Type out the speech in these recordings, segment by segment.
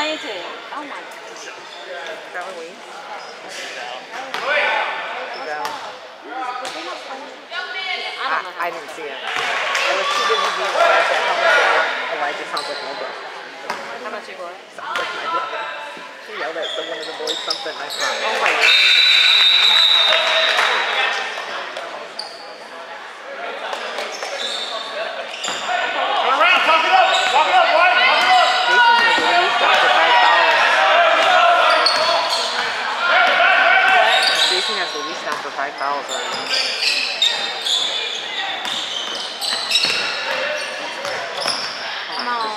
20. Oh my God. That one we? I didn't see it. I was too busy being Elijah. How much you want? Elijah sounds like my brother. How much you want? Sounds like my brother. He yelled at one of the boys something. I thought, oh my God. Jason has the lease down for 5,000. Come on.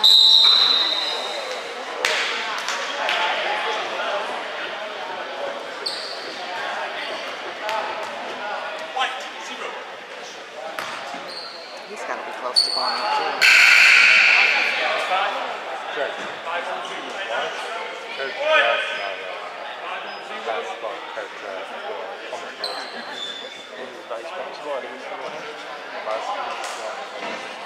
He's got to be close to going up too. Coach,